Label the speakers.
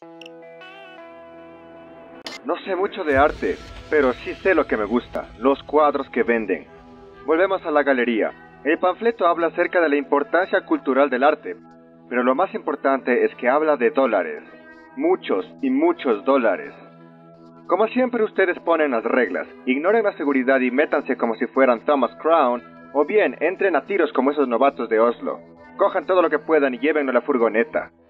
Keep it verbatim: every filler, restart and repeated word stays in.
Speaker 1: No sé mucho de arte, pero sí sé lo que me gusta, los cuadros que venden. Volvemos a la galería. El panfleto habla acerca de la importancia cultural del arte, pero lo más importante es que habla de dólares. Muchos y muchos dólares. Como siempre ustedes ponen las reglas, ignoren la seguridad y métanse como si fueran Thomas Crown, o bien entren a tiros como esos novatos de Oslo. Cojan todo lo que puedan y llévenlo a la furgoneta.